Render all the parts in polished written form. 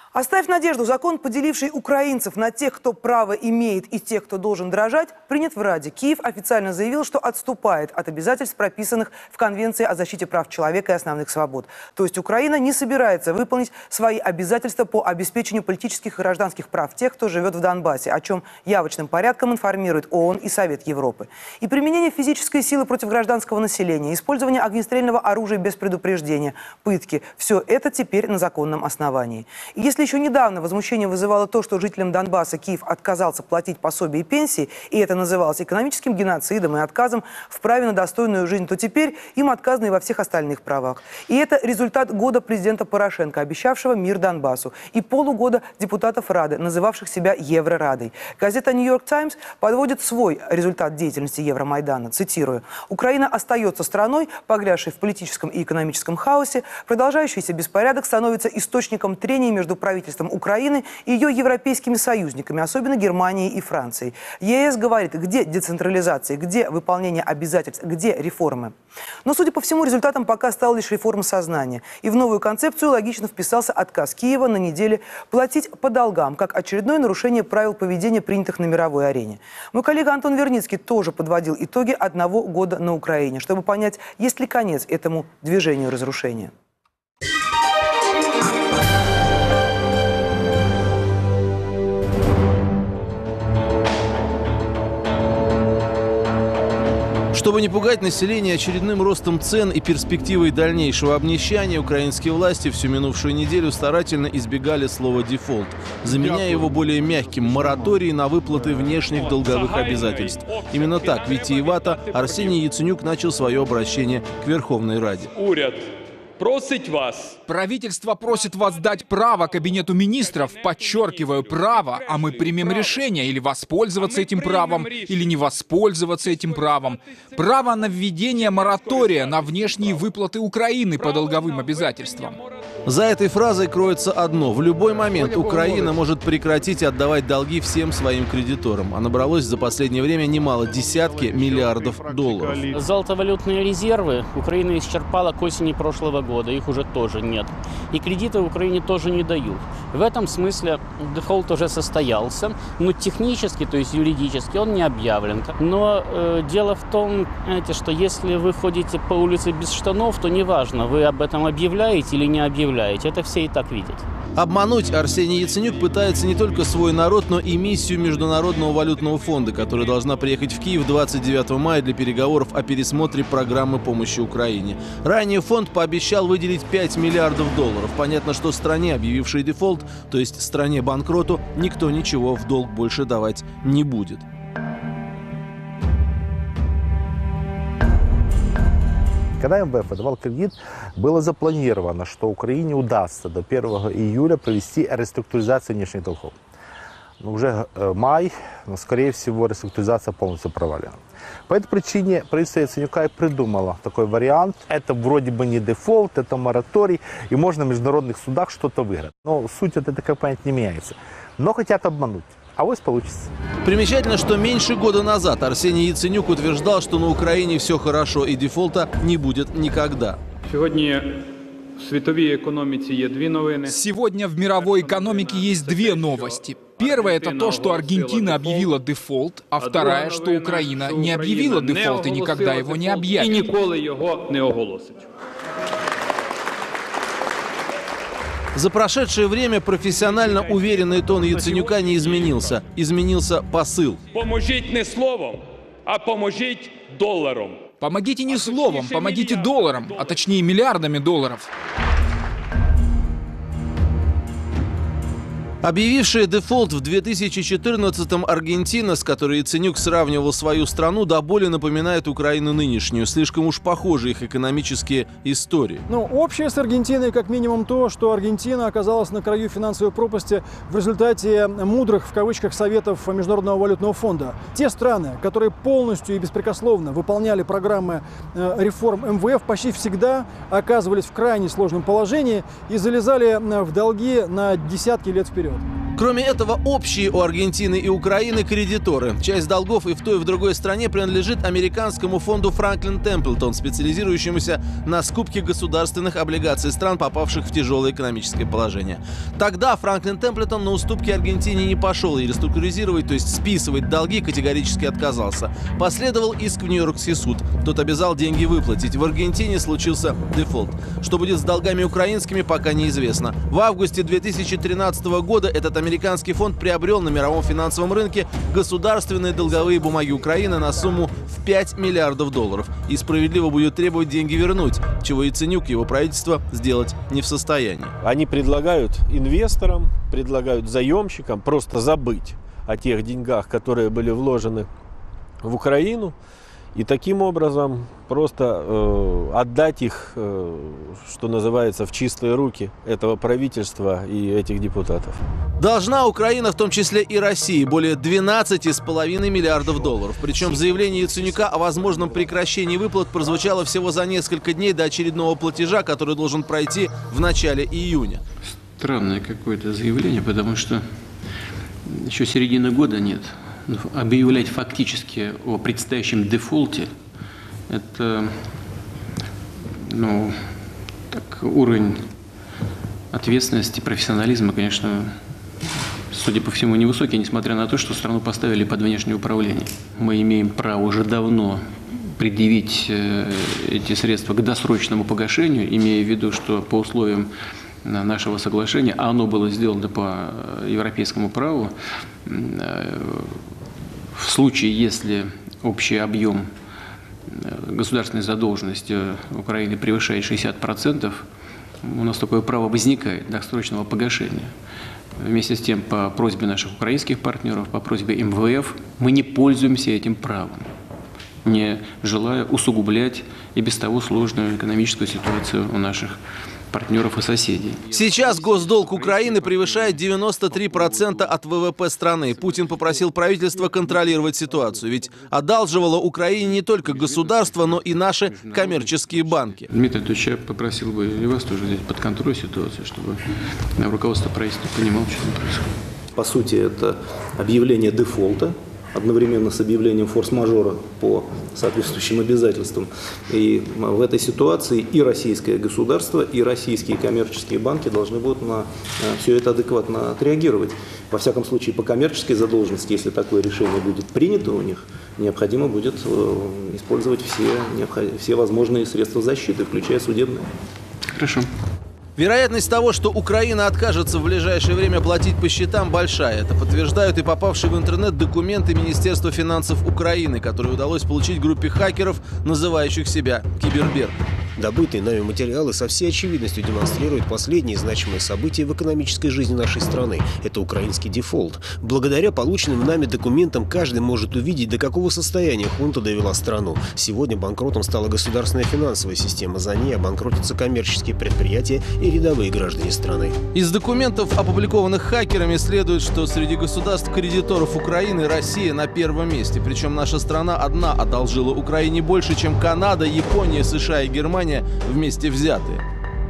Оставь надежду. Закон, поделивший украинцев на тех, кто право имеет, и тех, кто должен дрожать, принят в Раде. Киев официально заявил, что отступает от обязательств, прописанных в Конвенции о защите прав человека и основных свобод. То есть Украина не собирается выполнить свои обязательства по обеспечению политических и гражданских прав тех, кто живет в Донбассе, о чем явочным порядком информирует ООН и Совет Европы. И применение физической силы против гражданского населения, использование огнестрельного оружия без предупреждения, пытки – все это теперь на законном основании. И если еще недавно возмущение вызывало то, что жителям Донбасса Киев отказался платить пособия и пенсии, и это называлось экономическим геноцидом и отказом в праве на достойную жизнь, то теперь им отказано и во всех остальных правах. И это результат года президента Порошенко, обещавшего мир Донбассу, и полугода депутатов Рады, называвших себя Еврорадой. Газета «Нью-Йорк Таймс» подводит свой результат деятельности Евромайдана. Цитирую: «Украина остается страной, погрязшей в политическом и экономическом хаосе. Продолжающийся беспорядок становится источником трений между правительством Украины и ее европейскими союзниками, особенно Германией и Францией. ЕС говорит, где децентрализация, где выполнение обязательств, где реформы». Но, судя по всему, результатом пока стала лишь реформа сознания. И в новую концепцию логично вписался отказ Киева на неделе платить по долгам, как очередное нарушение правил поведения, принятых на мировой арене. Мой коллега Антон Верницкий тоже подводил итоги одного года на Украине, чтобы понять, есть ли конец этому движению разрушения. Чтобы не пугать население очередным ростом цен и перспективой дальнейшего обнищания, украинские власти всю минувшую неделю старательно избегали слова «дефолт», заменяя его более мягким мораторий на выплаты внешних долговых обязательств. Именно так, витиевато, Арсений Яценюк начал свое обращение к Верховной Раде. Правительство просит вас дать право Кабинету министров, подчеркиваю, право, а мы примем решение или воспользоваться этим правом, или не воспользоваться этим правом. Право на введение моратория на внешние выплаты Украины по долговым обязательствам. За этой фразой кроется одно. В любой момент Украина может прекратить отдавать долги всем своим кредиторам. А набралось за последнее время немало, десятки миллиардов долларов. Золотовалютные резервы Украина исчерпала к осени прошлого года. Их уже тоже нет. И кредиты Украине тоже не дают. В этом смысле дефолт уже состоялся. Но технически, то есть юридически, он не объявлен. Но дело в том, знаете, что если вы ходите по улице без штанов, то неважно, вы об этом объявляете или не объявляете. Это все и так видят. Обмануть Арсений Яценюк пытается не только свой народ, но и миссию Международного валютного фонда, которая должна приехать в Киев 29 мая для переговоров о пересмотре программы помощи Украине. Ранее фонд пообещал выделить 5 миллиардов долларов. Понятно, что стране, объявившей дефолт, то есть стране-банкроту, никто ничего в долг больше давать не будет. Когда МВФ выдавал кредит, было запланировано, что Украине удастся до 1 июля провести реструктуризацию внешних долгов. Но уже май, но, скорее всего, реструктуризация полностью провалена. По этой причине правительство Яценюка и придумало такой вариант. Это вроде бы не дефолт, это мораторий, и можно в международных судах что-то выиграть. Но суть от этой кампании не меняется. Но хотят обмануть. А вот получится. Примечательно, что меньше года назад Арсений Яценюк утверждал, что на Украине все хорошо и дефолта не будет никогда. Сегодня в мировой экономике есть две новости. Первая – это то, что Аргентина объявила дефолт, а вторая, что Украина не объявила дефолт и никогда его не объявит. За прошедшее время профессионально уверенный тон Яценюка не изменился. Изменился посыл. Поможіть не словом, а поможіть долларом. Помогите не словом, помогите долларом, а точнее миллиардами долларов. Объявившая дефолт в 2014-м Аргентина, с которой Яценюк сравнивал свою страну, до боли напоминает Украину нынешнюю. Слишком уж похожи их экономические истории. Ну, общее с Аргентиной как минимум то, что Аргентина оказалась на краю финансовой пропасти в результате мудрых, в кавычках, советов Международного валютного фонда. Те страны, которые полностью и беспрекословно выполняли программы реформ МВФ, почти всегда оказывались в крайне сложном положении и залезали в долги на десятки лет вперед. Кроме этого, общие у Аргентины и Украины кредиторы. Часть долгов и в той, и в другой стране принадлежит американскому фонду Franklin Templeton, специализирующемуся на скупке государственных облигаций стран, попавших в тяжелое экономическое положение. Тогда Franklin Templeton на уступки Аргентине не пошел и реструктуризировать, то есть списывать долги, категорически отказался. Последовал иск в Нью-Йоркский суд. Тот обязал деньги выплатить. В Аргентине случился дефолт. Что будет с долгами украинскими, пока неизвестно. В августе 2013 года этот американский фонд приобрел на мировом финансовом рынке государственные долговые бумаги Украины на сумму в $5 миллиардов. И справедливо будет требовать деньги вернуть, чего Яценюк и его правительство сделать не в состоянии. Они предлагают инвесторам, предлагают заемщикам просто забыть о тех деньгах, которые были вложены в Украину, и таким образом просто отдать их, что называется, в чистые руки этого правительства и этих депутатов. Должна Украина, в том числе и России, более $12,5 миллиардов. Причем заявление Яценюка о возможном прекращении выплат прозвучало всего за несколько дней до очередного платежа, который должен пройти в начале июня. Странное какое-то заявление, потому что еще середины года нет. Объявлять фактически о предстоящем дефолте – это уровень ответственности, профессионализма, конечно, судя по всему, невысокий, несмотря на то, что страну поставили под внешнее управление. Мы имеем право уже давно предъявить эти средства к досрочному погашению, имея в виду, что по условиям нашего соглашения, а оно было сделано по европейскому праву, в случае, если общий объем государственной задолженности Украины превышает 60%, у нас такое право возникает досрочного погашения. Вместе с тем, по просьбе наших украинских партнеров, по просьбе МВФ, мы не пользуемся этим правом, не желая усугублять и без того сложную экономическую ситуацию у наших партнеров и соседей. Сейчас госдолг Украины превышает 93% от ВВП страны. Путин попросил правительство контролировать ситуацию, ведь одалживало Украине не только государство, но и наши коммерческие банки. Дмитрий Анатольевич, я попросил бы и вас тоже взять под контроль ситуацию, чтобы руководство правительства понимало, что там происходит. По сути, это объявление дефолта одновременно с объявлением форс-мажора по соответствующим обязательствам. И в этой ситуации и российское государство, и российские коммерческие банки должны будут на все это адекватно отреагировать. Во всяком случае, по коммерческой задолженности, если такое решение будет принято у них, необходимо будет использовать все возможные средства защиты, включая судебные. Хорошо. Вероятность того, что Украина откажется в ближайшее время платить по счетам, большая. Это подтверждают и попавшие в интернет документы Министерства финансов Украины, которые удалось получить группе хакеров, называющих себя «Кибербер». Добытые нами материалы со всей очевидностью демонстрируют последние значимые события в экономической жизни нашей страны. Это украинский дефолт. Благодаря полученным нами документам каждый может увидеть, до какого состояния хунта довела страну. Сегодня банкротом стала государственная финансовая система. За ней обанкротятся коммерческие предприятия и рядовые граждане страны. Из документов, опубликованных хакерами, следует, что среди государств-кредиторов Украины Россия на первом месте. Причем наша страна одна одолжила Украине больше, чем Канада, Япония, США и Германия вместе взятые.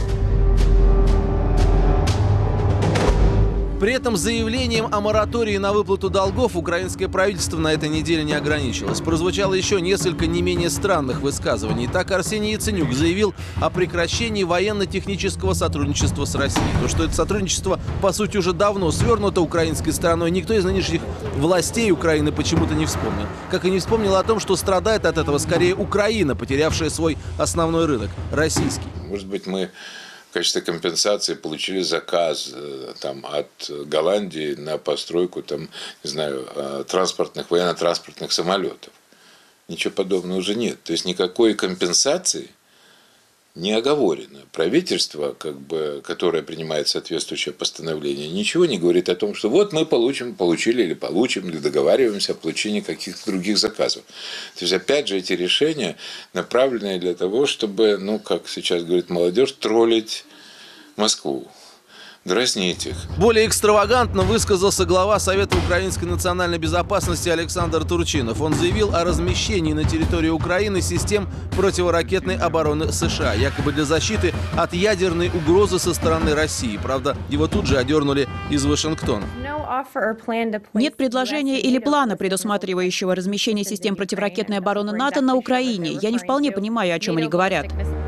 При этом заявлением о моратории на выплату долгов украинское правительство на этой неделе не ограничилось. Прозвучало еще несколько не менее странных высказываний. Так Арсений Яценюк заявил о прекращении военно-технического сотрудничества с Россией. То, что это сотрудничество, по сути, уже давно свернуто украинской стороной, никто из нынешних властей Украины почему-то не вспомнил. Как и не вспомнил о том, что страдает от этого скорее Украина, потерявшая свой основной рынок – российский. Может быть, мы в качестве компенсации получили заказ от Голландии на постройку военно-транспортных самолетов. Ничего подобного уже нет. То есть никакой компенсации не оговорено. Правительство, которое принимает соответствующее постановление, ничего не говорит о том, что вот мы получили или получим, или договариваемся о получении каких-то других заказов. То есть, опять же, эти решения направлены для того, чтобы, как сейчас говорит молодежь, троллить Москву, дразнить их. Более экстравагантно высказался глава Совета украинской национальной безопасности Александр Турчинов. Он заявил о размещении на территории Украины систем противоракетной обороны США, якобы для защиты от ядерной угрозы со стороны России. Правда, его тут же одернули из Вашингтона. Нет предложения или плана, предусматривающего размещение систем противоракетной обороны НАТО на Украине. Я не вполне понимаю, о чем они говорят.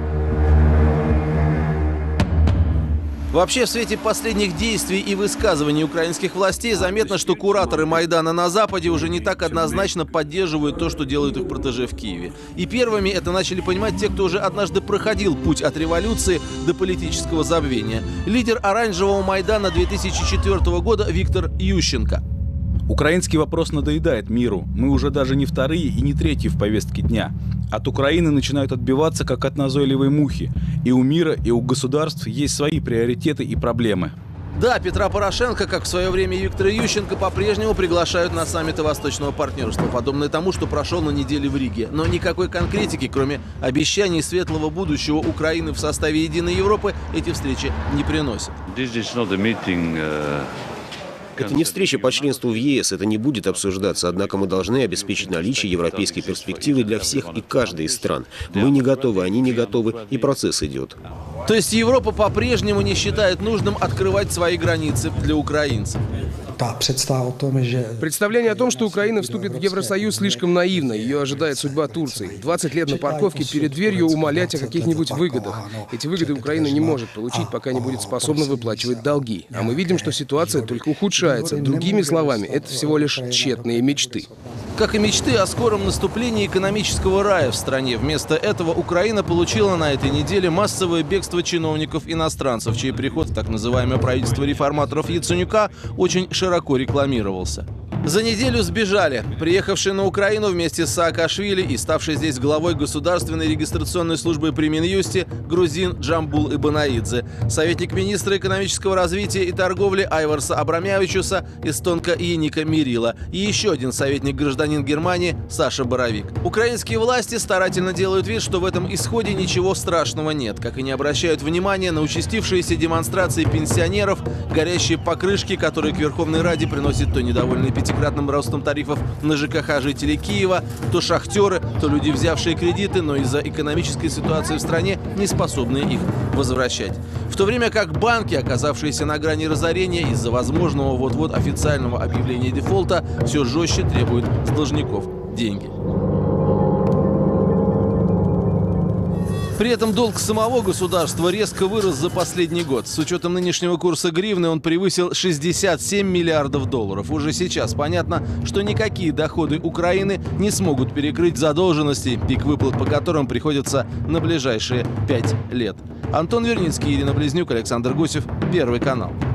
Вообще, в свете последних действий и высказываний украинских властей заметно, что кураторы Майдана на Западе уже не так однозначно поддерживают то, что делают их протеже в Киеве. И первыми это начали понимать те, кто уже однажды проходил путь от революции до политического забвения. Лидер оранжевого Майдана 2004 года Виктор Ющенко. Украинский вопрос надоедает миру. Мы уже даже не вторые и не третьи в повестке дня. От Украины начинают отбиваться, как от назойливой мухи. И у мира, и у государств есть свои приоритеты и проблемы. Да, Петра Порошенко, как в свое время и Виктора Ющенко, по-прежнему приглашают на саммиты Восточного партнерства, подобное тому, что прошел на неделе в Риге. Но никакой конкретики, кроме обещаний светлого будущего Украины в составе Единой Европы, эти встречи не приносят. Это не встреча по членству в ЕС, это не будет обсуждаться, однако мы должны обеспечить наличие европейской перспективы для всех и каждой из стран. Мы не готовы, они не готовы, и процесс идет. То есть Европа по-прежнему не считает нужным открывать свои границы для украинцев? Представление о том, что Украина вступит в Евросоюз, слишком наивно. Ее ожидает судьба Турции. 20 лет на парковке перед дверью умолять о каких-нибудь выгодах. Эти выгоды Украина не может получить, пока не будет способна выплачивать долги. А мы видим, что ситуация только ухудшается. Другими словами, это всего лишь тщетные мечты. Как и мечты о скором наступлении экономического рая в стране. Вместо этого Украина получила на этой неделе массовое бегство чиновников-иностранцев, чей приход в так называемое правительство реформаторов Яценюка очень широко рекламировался. За неделю сбежали приехавший на Украину вместе с Саакашвили и ставший здесь главой Государственной регистрационной службы при Минюсте грузин Джамбул Ибанаидзе, советник министра экономического развития и торговли Айварса Абрамявичуса, эстонка Еника Мирила и еще один советник гражданин Германии Саша Боровик. Украинские власти старательно делают вид, что в этом исходе ничего страшного нет, как и не обращают внимания на участившиеся демонстрации пенсионеров, горящие покрышки, которые к Верховной Раде приносят то недовольные пятикратным ростом тарифов на ЖКХ жителей Киева, то шахтеры, то люди, взявшие кредиты, но из-за экономической ситуации в стране не способные их возвращать. В то время как банки, оказавшиеся на грани разорения из-за возможного вот-вот официального объявления дефолта, все жестче требуют с должников деньги. При этом долг самого государства резко вырос за последний год. С учетом нынешнего курса гривны он превысил 67 миллиардов долларов. Уже сейчас понятно, что никакие доходы Украины не смогут перекрыть задолженности, пик выплат по которым приходится на ближайшие 5 лет. Антон Верницкий, Ирина Близнюк, Александр Гусев, Первый канал.